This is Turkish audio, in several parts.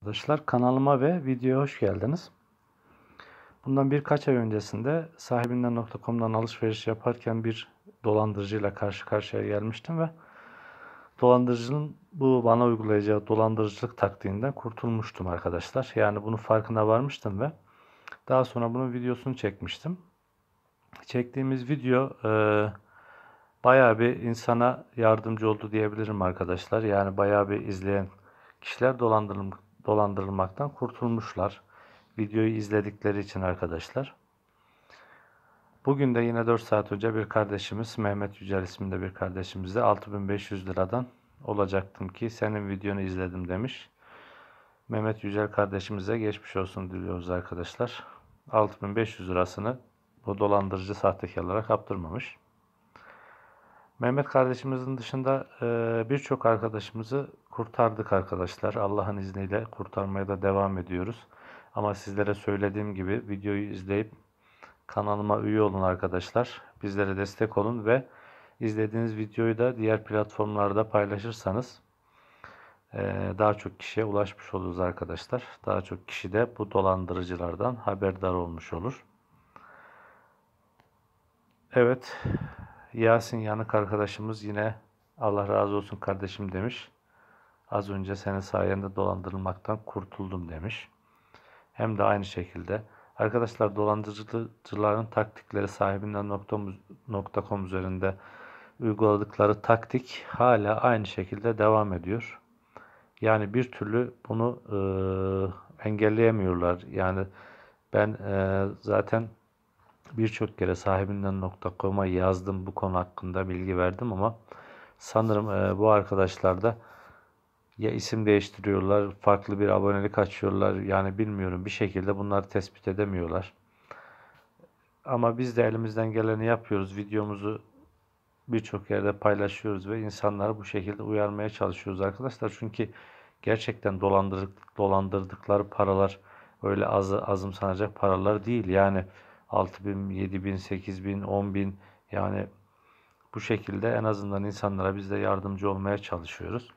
Arkadaşlar kanalıma ve videoya hoş geldiniz. Bundan birkaç ay öncesinde sahibinden.com'dan alışveriş yaparken bir dolandırıcıyla karşı karşıya gelmiştim ve dolandırıcının bu bana uygulayacağı dolandırıcılık taktiğinden kurtulmuştum arkadaşlar. Yani bunun farkına varmıştım ve daha sonra bunun videosunu çekmiştim. Çektiğimiz video bayağı bir insana yardımcı oldu diyebilirim arkadaşlar. Yani bayağı bir izleyen kişiler dolandırılmaktan kurtulmuşlar. Videoyu izledikleri için arkadaşlar. Bugün de yine 4 saat önce bir kardeşimiz, Mehmet Yücel isminde bir kardeşimize 6500 liradan olacaktım ki senin videonu izledim demiş. Mehmet Yücel kardeşimize geçmiş olsun diliyoruz arkadaşlar. 6500 lirasını bu dolandırıcı sahtekarlara kaptırmamış. Mehmet kardeşimizin dışında birçok arkadaşımızı kurtardık arkadaşlar. Allah'ın izniyle kurtarmaya da devam ediyoruz. Ama sizlere söylediğim gibi videoyu izleyip kanalıma üye olun arkadaşlar. Bizlere destek olun ve izlediğiniz videoyu da diğer platformlarda paylaşırsanız daha çok kişiye ulaşmış oluruz arkadaşlar. Daha çok kişi de bu dolandırıcılardan haberdar olmuş olur. Evet, Yasin Yanık arkadaşımız yine Allah razı olsun kardeşim demiş. Az önce senin sayende dolandırılmaktan kurtuldum demiş. Hem de aynı şekilde. Arkadaşlar dolandırıcıların taktikleri sahibinden.com üzerinde uyguladıkları taktik hala aynı şekilde devam ediyor. Yani bir türlü bunu engelleyemiyorlar. Yani ben zaten birçok kere sahibinden.com'a yazdım, bu konu hakkında bilgi verdim ama sanırım bu arkadaşlar da ya isim değiştiriyorlar, farklı bir abonelik açıyorlar. Yani bilmiyorum, bir şekilde bunları tespit edemiyorlar. Ama biz de elimizden geleni yapıyoruz. Videomuzu birçok yerde paylaşıyoruz ve insanları bu şekilde uyarmaya çalışıyoruz arkadaşlar. Çünkü gerçekten dolandırdıkları paralar öyle azımsanacak paralar değil. Yani 6.000, 7.000, 8.000, 10.000, yani bu şekilde en azından insanlara biz de yardımcı olmaya çalışıyoruz.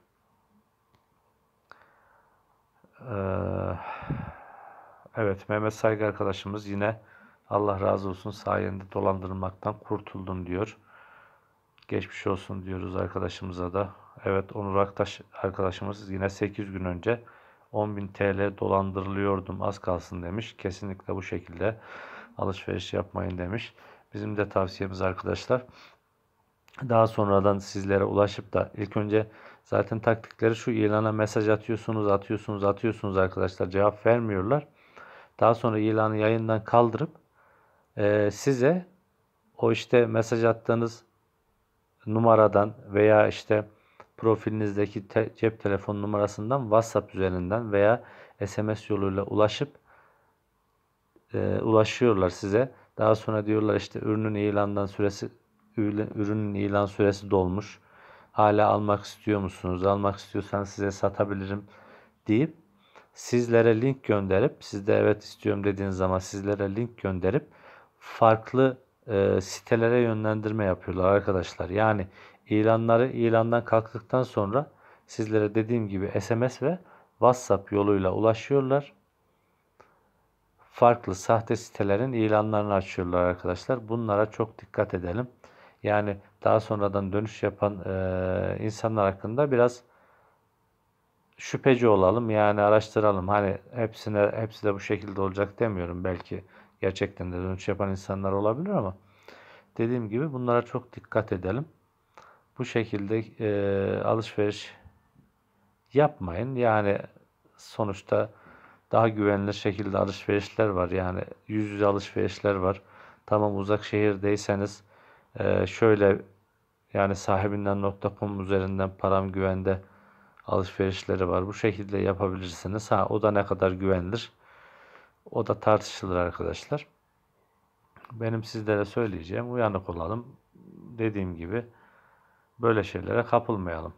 Evet, Mehmet Saygı arkadaşımız yine Allah razı olsun sayende dolandırılmaktan kurtuldum diyor. Geçmiş olsun diyoruz arkadaşımıza da. Evet, Onur Aktaş arkadaşımız yine 8 gün önce 10.000 TL dolandırılıyordum az kalsın demiş. Kesinlikle bu şekilde alışveriş yapmayın demiş. Bizim de tavsiyemiz arkadaşlar. Daha sonradan sizlere ulaşıp da ilk önce zaten taktikleri şu: ilana mesaj atıyorsunuz arkadaşlar, cevap vermiyorlar. Daha sonra ilanı yayından kaldırıp size o işte mesaj attığınız numaradan veya işte profilinizdeki cep telefon numarasından WhatsApp üzerinden veya SMS yoluyla ulaşıyorlar size. Daha sonra diyorlar işte ürünün ilan süresi dolmuş. Hala almak istiyor musunuz? Almak istiyorsanız size satabilirim deyip sizlere link gönderip, siz de evet istiyorum dediğiniz zaman sizlere link gönderip farklı sitelere yönlendirme yapıyorlar arkadaşlar. Yani ilandan kalktıktan sonra sizlere dediğim gibi SMS ve WhatsApp yoluyla ulaşıyorlar. Farklı sahte sitelerin ilanlarını açıyorlar arkadaşlar. Bunlara çok dikkat edelim. Yani daha sonradan dönüş yapan insanlar hakkında biraz şüpheci olalım. Yani araştıralım. Hani hepsi de bu şekilde olacak demiyorum. Belki gerçekten de dönüş yapan insanlar olabilir ama dediğim gibi bunlara çok dikkat edelim. Bu şekilde alışveriş yapmayın. Yani sonuçta daha güvenilir şekilde alışverişler var. Yani yüz yüze alışverişler var. Tamam, uzak şehirdeyseniz şöyle, yani sahibinden.com üzerinden param güvende alışverişleri var. Bu şekilde yapabilirsiniz. O da ne kadar güvenilir? O da tartışılır arkadaşlar. Benim sizlere söyleyeceğim, uyanık olalım. Dediğim gibi böyle şeylere kapılmayalım.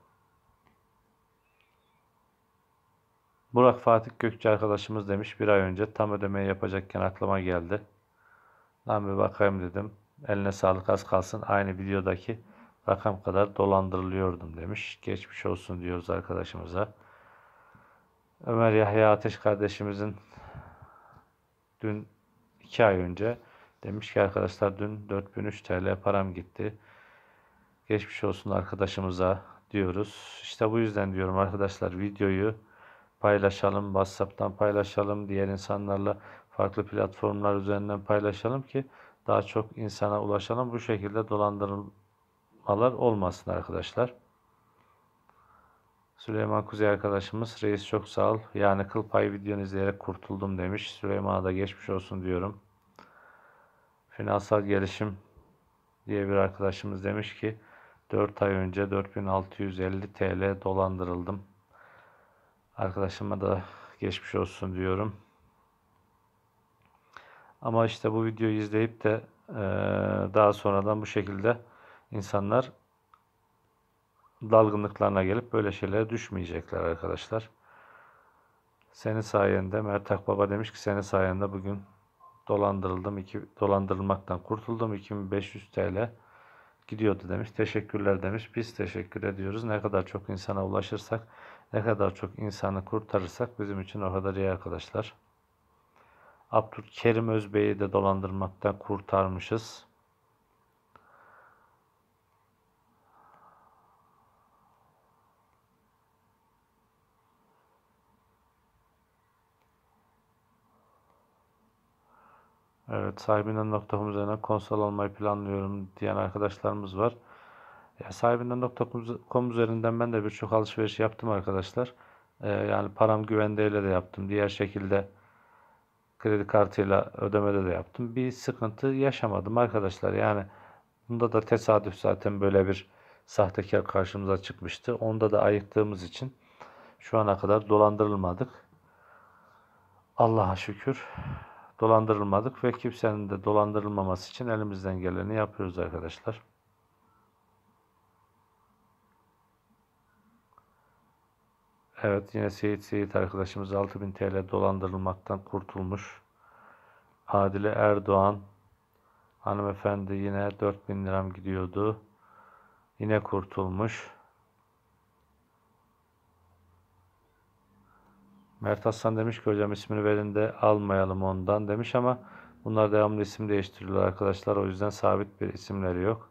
Burak Fatih Gökçe arkadaşımız demiş, bir ay önce tam ödemeyi yapacakken aklıma geldi. Lan bir bakayım dedim. Eline sağlık, az kalsın aynı videodaki rakam kadar dolandırılıyordum demiş. Geçmiş olsun diyoruz arkadaşımıza. Ömer Yahya Ateş kardeşimizin dün 2 ay önce demiş ki arkadaşlar dün 4003 TL param gitti. Geçmiş olsun arkadaşımıza diyoruz. İşte bu yüzden diyorum arkadaşlar, videoyu paylaşalım, WhatsApp'tan paylaşalım, diğer insanlarla farklı platformlar üzerinden paylaşalım ki daha çok insana ulaşalım. Bu şekilde dolandırılmalar olmasın arkadaşlar. Süleyman Kuzey arkadaşımız, reis çok sağ ol. Yani kıl payı videonu izleyerek kurtuldum demiş. Süleyman'a da geçmiş olsun diyorum. Finansal gelişim diye bir arkadaşımız demiş ki 4 ay önce 4650 TL dolandırıldım. Arkadaşıma da geçmiş olsun diyorum. Ama işte bu videoyu izleyip de daha sonradan bu şekilde insanlar dalgınlıklarına gelip böyle şeylere düşmeyecekler arkadaşlar. Senin sayende, Mert Akbaba demiş ki senin sayende bugün dolandırılmaktan kurtuldum. 2500 TL gidiyordu demiş. Teşekkürler demiş. Biz teşekkür ediyoruz. Ne kadar çok insana ulaşırsak, ne kadar çok insanı kurtarırsak bizim için o kadar iyi arkadaşlar. Abdülkerim Özbey'i de dolandırmaktan kurtarmışız. Evet, sahibinden.com üzerinden konsol almayı planlıyorum diyen arkadaşlarımız var. Ya, sahibinden.com üzerinden ben de birçok alışveriş yaptım arkadaşlar. Yani param güvendeyle de yaptım. Diğer şekilde kredi kartıyla ödemede de yaptım. Bir sıkıntı yaşamadım arkadaşlar. Yani bunda da tesadüf zaten böyle bir sahtekar karşımıza çıkmıştı. Onda da ayıktığımız için şu ana kadar dolandırılmadık. Allah'a şükür dolandırılmadık ve kimsenin de dolandırılmaması için elimizden geleni yapıyoruz arkadaşlar. Evet, yine Seyit arkadaşımız 6000 TL dolandırılmaktan kurtulmuş. Adile Erdoğan hanımefendi yine 4000 liram gidiyordu. Yine kurtulmuş. Mert Aslan demiş ki hocam ismini verin de almayalım ondan demiş ama bunlar devamlı isim değiştiriyorlar arkadaşlar. O yüzden sabit bir isimleri yok.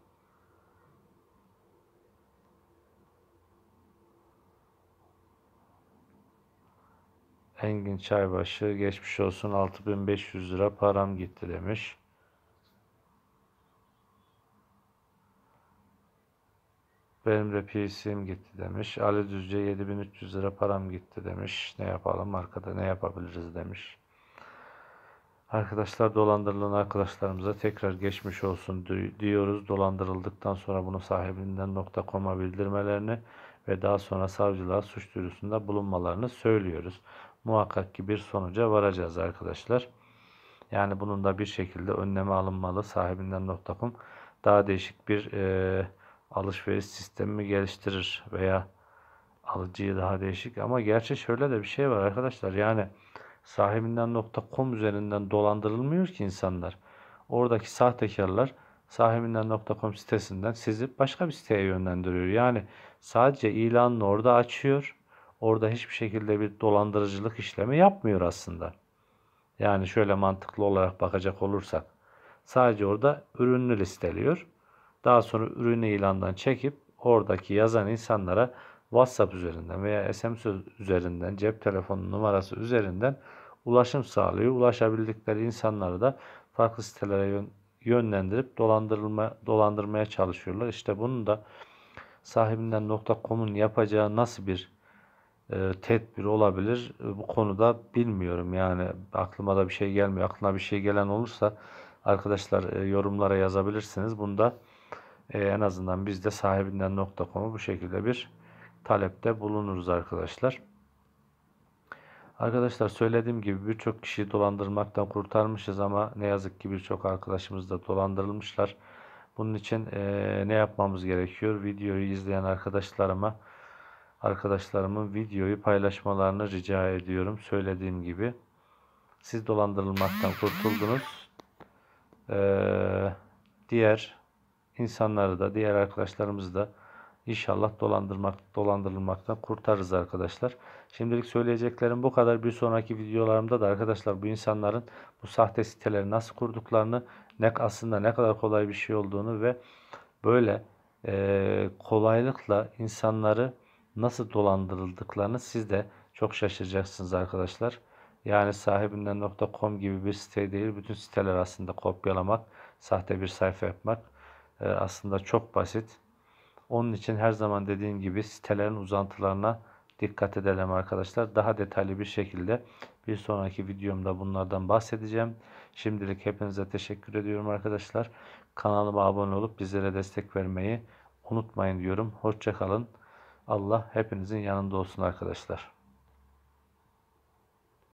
Engin Çaybaşı geçmiş olsun 6500 lira param gitti demiş. Benim de PC'm gitti demiş. Ali Düzce 7300 lira param gitti demiş. Ne yapalım arkada, ne yapabiliriz demiş. Arkadaşlar, dolandırılan arkadaşlarımıza tekrar geçmiş olsun diyoruz. Dolandırıldıktan sonra bunu sahibinden.com'a bildirmelerini ve daha sonra savcılığa suç duyurusunda bulunmalarını söylüyoruz. Muhakkak ki bir sonuca varacağız arkadaşlar. Yani bunun da bir şekilde önlemi alınmalı. Sahibinden.com daha değişik bir alışveriş sistemi geliştirir veya alıcıyı daha değişik. Ama gerçi şöyle de bir şey var arkadaşlar. Yani sahibinden.com üzerinden dolandırılmıyor ki insanlar. Oradaki sahtekarlar sahibinden.com sitesinden sizi başka bir siteye yönlendiriyor. Yani sadece ilanını orada açıyor. Orada hiçbir şekilde bir dolandırıcılık işlemi yapmıyor aslında. Yani şöyle mantıklı olarak bakacak olursak sadece orada ürünü listeliyor. Daha sonra ürünü ilandan çekip oradaki yazan insanlara WhatsApp üzerinden veya SMS üzerinden, cep telefonu numarası üzerinden ulaşım sağlıyor. Ulaşabildikleri insanları da farklı sitelere yönlendirip dolandırmaya çalışıyorlar. İşte bunun da sahibinden.com'un yapacağı nasıl bir tedbir olabilir? Bu konuda bilmiyorum. Yani aklıma da bir şey gelmiyor. Aklına bir şey gelen olursa arkadaşlar yorumlara yazabilirsiniz. Bunda en azından biz de sahibinden.com'a bu şekilde bir talepte bulunuruz arkadaşlar. Arkadaşlar, söylediğim gibi birçok kişiyi dolandırmaktan kurtarmışız ama ne yazık ki birçok arkadaşımız da dolandırılmışlar. Bunun için ne yapmamız gerekiyor? Videoyu izleyen arkadaşlarımın videoyu paylaşmalarını rica ediyorum. Söylediğim gibi siz dolandırılmaktan kurtuldunuz. Diğer insanları da, diğer arkadaşlarımızı da İnşallah dolandırılmaktan kurtarırız arkadaşlar. Şimdilik söyleyeceklerim bu kadar. Bir sonraki videolarımda da arkadaşlar bu insanların bu sahte siteleri nasıl kurduklarını, aslında ne kadar kolay bir şey olduğunu ve böyle kolaylıkla insanları nasıl dolandırıldıklarını siz de çok şaşıracaksınız arkadaşlar. Yani sahibinden.com gibi bir site değil. Bütün siteler aslında kopyalamak, sahte bir sayfa yapmak aslında çok basit. Onun için her zaman dediğim gibi sitelerin uzantılarına dikkat edelim arkadaşlar. Daha detaylı bir şekilde bir sonraki videomda bunlardan bahsedeceğim. Şimdilik hepinize teşekkür ediyorum arkadaşlar. Kanalıma abone olup bizlere destek vermeyi unutmayın diyorum. Hoşça kalın. Allah hepinizin yanında olsun arkadaşlar.